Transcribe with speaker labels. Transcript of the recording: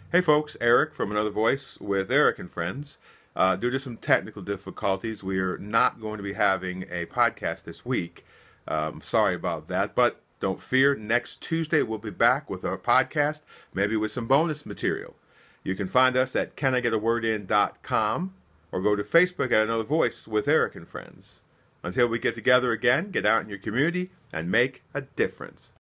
Speaker 1: Hey folks, Eric from Another Voice with Eric and Friends. Due to some technical difficulties, we are not going to be having a podcast this week. Sorry about that, but don't fear. Next Tuesday, we'll be back with our podcast, maybe with some bonus material. You can find us at canigetawordin.com or go to Facebook at Another Voice with Eric and Friends. Until we get together again, get out in your community and make a difference.